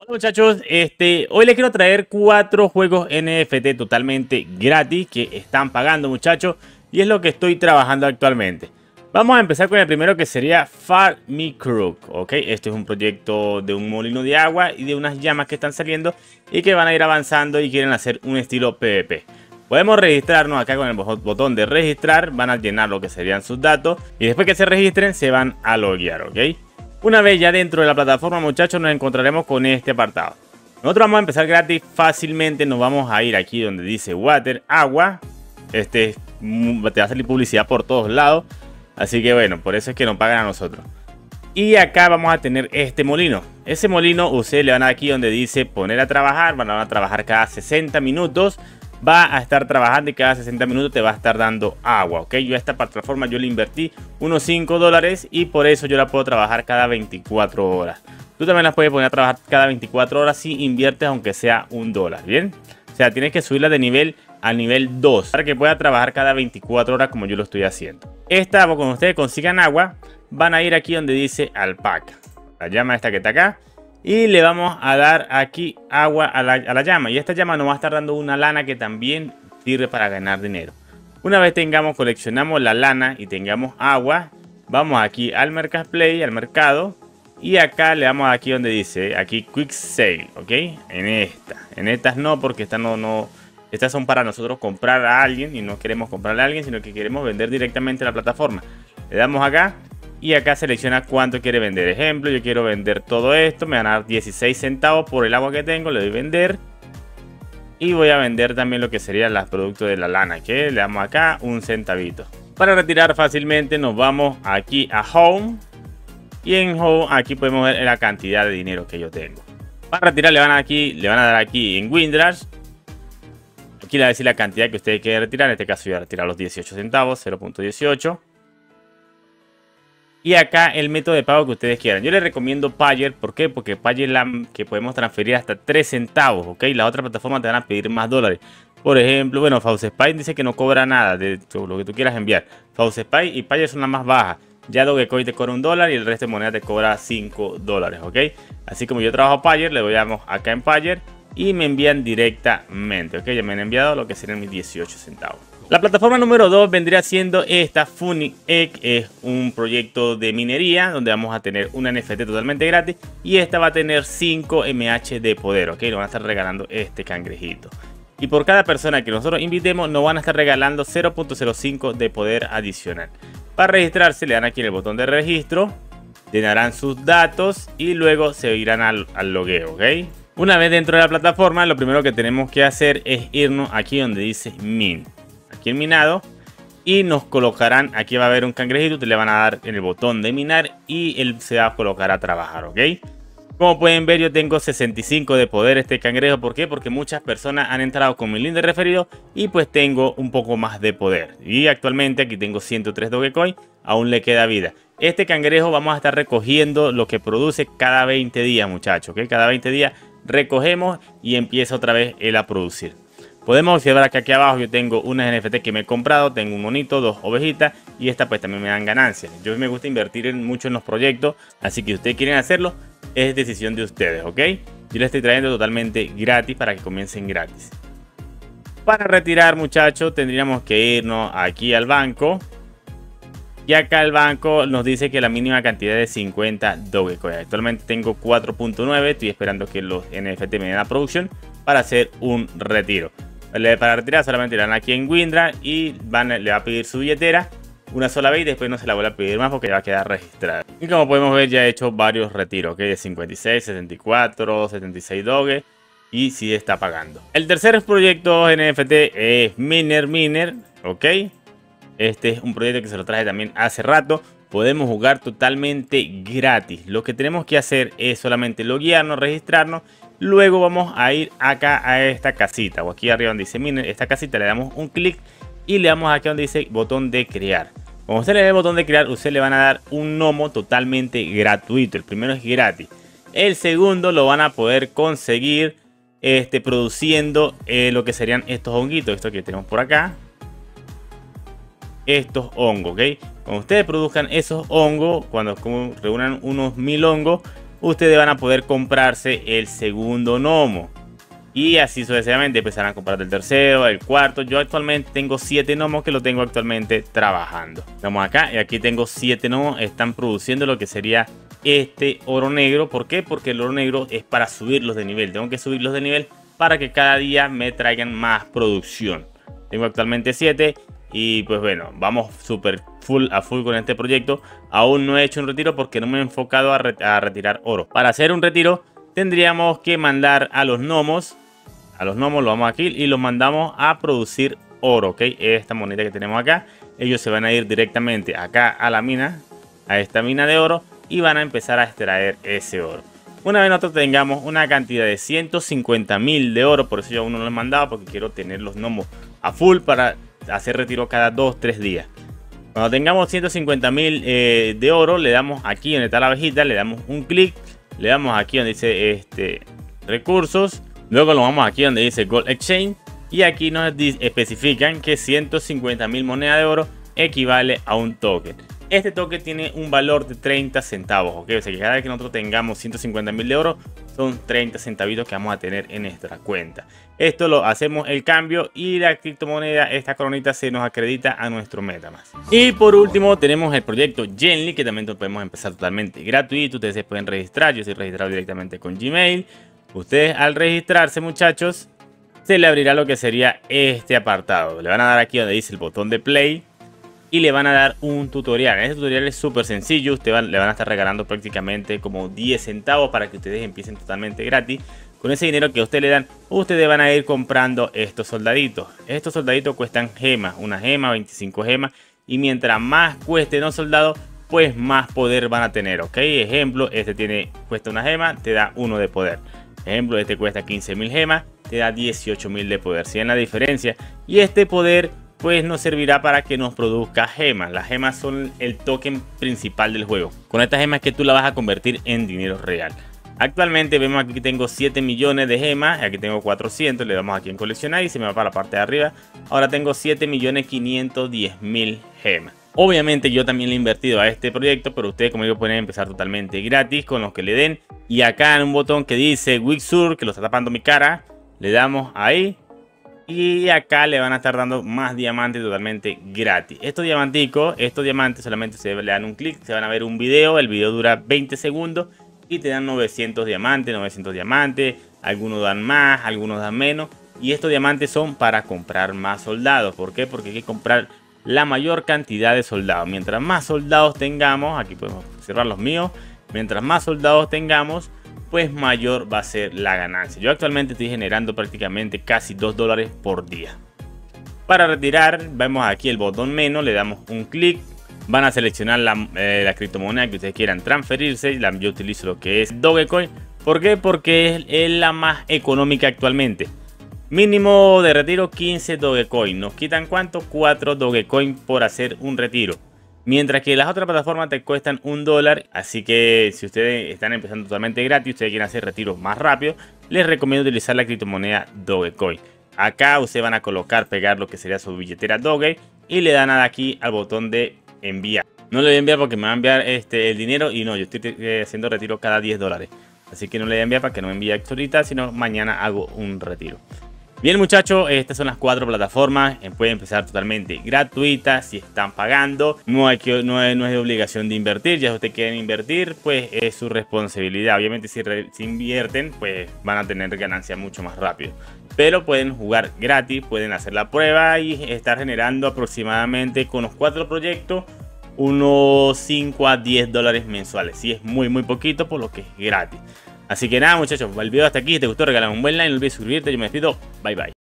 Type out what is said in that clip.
Hola muchachos, hoy les quiero traer 4 juegos NFT totalmente gratis que están pagando, muchachos, y es lo que estoy trabajando actualmente. Vamos a empezar con el primero, que sería Farm Me Crook, ¿ok? Este es un proyecto de un molino de agua y de unas llamas que están saliendo y que van a ir avanzando y quieren hacer un estilo PvP. Podemos registrarnos acá con el botón de registrar, van a llenar lo que serían sus datos y después que se registren se van a loguear, ¿ok? Una vez ya dentro de la plataforma, muchachos, nos encontraremos con este apartado. Nosotros vamos a empezar gratis fácilmente. Nos vamos a ir aquí donde dice Water, agua. Te va a salir publicidad por todos lados. Así que bueno, por eso es que nos pagan a nosotros. Y acá vamos a tener este molino. Ese molino ustedes le van a dar aquí donde dice poner a trabajar. Van a trabajar cada 60 minutos. Va a estar trabajando y cada 60 minutos te va a estar dando agua, ¿ok? Yo a esta plataforma yo le invertí unos 5 dólares y por eso yo la puedo trabajar cada 24 horas. Tú también la puedes poner a trabajar cada 24 horas si inviertes aunque sea $1, ¿bien? O sea, tienes que subirla de nivel al nivel 2 para que pueda trabajar cada 24 horas como yo lo estoy haciendo. Esta, cuando ustedes consigan agua, van a ir aquí donde dice alpaca. La llama esta que está acá. Y le vamos a dar aquí agua a la llama. Y esta llama nos va a estar dando una lana que también sirve para ganar dinero. Una vez coleccionamos la lana y tengamos agua, vamos aquí al Marketplace, al mercado. Y acá le damos aquí donde dice, aquí Quick Sale, ¿ok? En estas no, porque estas son para nosotros comprar a alguien y no queremos comprarle a alguien, sino que queremos vender directamente a la plataforma. Le damos acá. Y acá selecciona cuánto quiere vender. Ejemplo, yo quiero vender todo esto. Me van a dar 16 centavos por el agua que tengo. Le doy vender. Y voy a vender también lo que serían los productos de la lana, que le damos acá un centavito. Para retirar fácilmente nos vamos aquí a Home. Y en Home aquí podemos ver la cantidad de dinero que yo tengo. Para retirar le van a dar aquí en Windrush. Aquí le va a decir la cantidad que ustedes quieren retirar. En este caso voy a retirar los 18 centavos, 0.18. Y acá el método de pago que ustedes quieran. Yo les recomiendo Payer. ¿Por qué? Porque Payer que podemos transferir hasta 3 centavos. ¿Ok? Las otras plataformas te van a pedir más dólares. Por ejemplo, bueno, FauceSpy dice que no cobra nada de lo que tú quieras enviar. FauceSpy y Payer son las más bajas. Ya Dogecoin te cobra $1 y el resto de moneda te cobra $5. ¿Ok? Así como yo trabajo Payer, le damos acá en Payer y me envían directamente. ¿Ok? Ya me han enviado lo que serían mis 18 centavos. La plataforma número 2 vendría siendo esta Funny Egg. Es un proyecto de minería donde vamos a tener una NFT totalmente gratis. Y esta va a tener 5 MH de poder, ¿ok? Nos van a estar regalando este cangrejito. Y por cada persona que nosotros invitemos nos van a estar regalando 0.05 de poder adicional. Para registrarse le dan aquí en el botón de registro. Llenarán sus datos y luego se irán al logueo, ¿ok? Una vez dentro de la plataforma, lo primero que tenemos que hacer es irnos aquí donde dice Min. Aquí en minado y nos colocarán, aquí va a haber un cangrejito, te le van a dar en el botón de minar y él se va a colocar a trabajar, ¿ok? Como pueden ver, yo tengo 65 de poder este cangrejo. ¿Por qué? Porque muchas personas han entrado con mi link de referido y pues tengo un poco más de poder. Y actualmente aquí tengo 103 Dogecoin, aún le queda vida. Este cangrejo vamos a estar recogiendo lo que produce cada 20 días, muchachos, ¿ok? Cada 20 días recogemos y empieza otra vez él a producir. Podemos observar que aquí abajo yo tengo unas NFT que me he comprado, tengo un monito, 2 ovejitas y esta pues también me dan ganancias. Yo me gusta invertir mucho en los proyectos, así que si ustedes quieren hacerlo, es decisión de ustedes, ¿ok? Yo les estoy trayendo totalmente gratis para que comiencen gratis. Para retirar, muchachos, tendríamos que irnos aquí al banco. Y acá el banco nos dice que la mínima cantidad es 50 Dogecoin. Actualmente tengo 4.9, estoy esperando que los NFT me den la producción para hacer un retiro. Para retirar solamente le dan aquí en Windrush y le va a pedir su billetera una sola vez y después no se la vuelve a pedir más porque ya va a quedar registrada. Y como podemos ver ya he hecho varios retiros, ¿ok? De 56, 74, 76 Doge y sí está pagando. El tercer proyecto NFT es Miner, ¿ok? Este es un proyecto que se lo traje también hace rato. Podemos jugar totalmente gratis. Lo que tenemos que hacer es solamente loguearnos, registrarnos. Luego vamos a ir acá a esta casita o aquí arriba donde dice Miner, esta casita le damos un clic y le damos aquí donde dice botón de crear. Cuando usted le dé el botón de crear, usted le van a dar un gnomo totalmente gratuito. El primero es gratis. El segundo lo van a poder conseguir produciendo lo que serían estos honguitos. Esto que tenemos por acá. Estos hongos, ¿ok? Cuando ustedes produzcan esos hongos, cuando reúnan unos 1000 hongos, ustedes van a poder comprarse el segundo gnomo. Y así sucesivamente empezarán a comprar el tercero, el cuarto. Yo actualmente tengo 7 gnomos que lo tengo actualmente trabajando. Vamos acá y aquí tengo 7 gnomos. Están produciendo lo que sería este oro negro. ¿Por qué? Porque el oro negro es para subirlos de nivel. Tengo que subirlos de nivel para que cada día me traigan más producción. Tengo actualmente 7 y pues bueno, vamos súper a full con este proyecto. Aún no he hecho un retiro porque no me he enfocado a retirar oro. Para hacer un retiro tendríamos que mandar a los gnomos. A los gnomos lo vamos aquí y los mandamos a producir oro, ¿ok? Esta moneda que tenemos acá. Ellos se van a ir directamente acá a la mina, a esta mina de oro, y van a empezar a extraer ese oro. Una vez nosotros tengamos una cantidad de 150.000 de oro, por eso yo aún no lo he mandado, porque quiero tener los gnomos a full para hacer retiro cada 2-3 días. Cuando tengamos 150.000 de oro, le damos aquí donde está la abejita, le damos un clic, le damos aquí donde dice recursos. Luego lo vamos aquí donde dice Gold Exchange y aquí nos especifican que 150.000 monedas de oro equivale a un token. Este token tiene un valor de 30 centavos, ¿ok? O sea que cada vez que nosotros tengamos 150.000 de oro son 30 centavitos que vamos a tener en nuestra cuenta. Esto lo hacemos el cambio y la criptomoneda, esta coronita, se nos acredita a nuestro MetaMask. Y por último tenemos el proyecto Genly, que también lo podemos empezar totalmente gratuito. Ustedes se pueden registrar, yo estoy registrado directamente con Gmail. Ustedes al registrarse, muchachos, se le abrirá lo que sería este apartado. Le van a dar aquí donde dice el botón de play y le van a dar un tutorial. Este tutorial es súper sencillo. Le van a estar regalando prácticamente como 10 centavos para que ustedes empiecen totalmente gratis. Con ese dinero que ustedes le dan, ustedes van a ir comprando estos soldaditos. Estos soldaditos cuestan gemas, una gema, 25 gemas. Y mientras más cueste los soldados, pues más poder van a tener, ¿ok? Ejemplo, este cuesta una gema, te da 1 de poder. Ejemplo, este cuesta 15.000 gemas, te da 18.000 de poder. ¿Sí ven la diferencia? Y este poder pues nos servirá para que nos produzca gemas. Las gemas son el token principal del juego. Con estas gemas que tú la vas a convertir en dinero real. Actualmente vemos aquí que tengo 7 millones de gemas. Aquí tengo 400. Le damos aquí en coleccionar y se me va para la parte de arriba. Ahora tengo 7.510.000 gemas. Obviamente yo también le he invertido a este proyecto, pero ustedes, como digo, pueden empezar totalmente gratis con los que le den. Y acá en un botón que dice Wixur, que lo está tapando mi cara, le damos ahí. Y acá le van a estar dando más diamantes totalmente gratis. Estos diamantes solamente se le dan un clic, se van a ver un video. El video dura 20 segundos y te dan 900 diamantes. Algunos dan más, algunos dan menos. Y estos diamantes son para comprar más soldados. ¿Por qué? Porque hay que comprar la mayor cantidad de soldados. Mientras más soldados tengamos, aquí podemos observar los míos, mientras más soldados tengamos, pues mayor va a ser la ganancia. Yo actualmente estoy generando prácticamente casi $2 por día. Para retirar, vemos aquí el botón menos, le damos un clic, van a seleccionar la criptomoneda que ustedes quieran transferirse. Yo utilizo lo que es Dogecoin. ¿Por qué? Porque es la más económica actualmente. Mínimo de retiro 15 Dogecoin. Nos quitan ¿cuánto? 4 Dogecoin por hacer un retiro. Mientras que las otras plataformas te cuestan $1. Así que si ustedes están empezando totalmente gratis, ustedes quieren hacer retiros más rápido, les recomiendo utilizar la criptomoneda Dogecoin. Acá ustedes van a pegar lo que sería su billetera Doge y le dan aquí al botón de enviar. No le voy a enviar porque me va a enviar el dinero y no, yo estoy haciendo retiro cada $10. Así que no le voy a enviar para que no me envíe ahorita, sino mañana hago un retiro. Bien, muchachos, estas son las 4 plataformas. Pueden empezar totalmente gratuitas. Si están pagando, no es de obligación de invertir. Ya si ustedes quieren invertir, pues es su responsabilidad. Obviamente si invierten, pues van a tener ganancia mucho más rápido. Pero pueden jugar gratis, pueden hacer la prueba y estar generando aproximadamente con los 4 proyectos unos 5 a $10 mensuales. Sí, es muy poquito, por lo que es gratis. Así que nada, muchachos, el video hasta aquí. Si te gustó, regálame un buen like, no olvides suscribirte. Yo me despido, bye bye.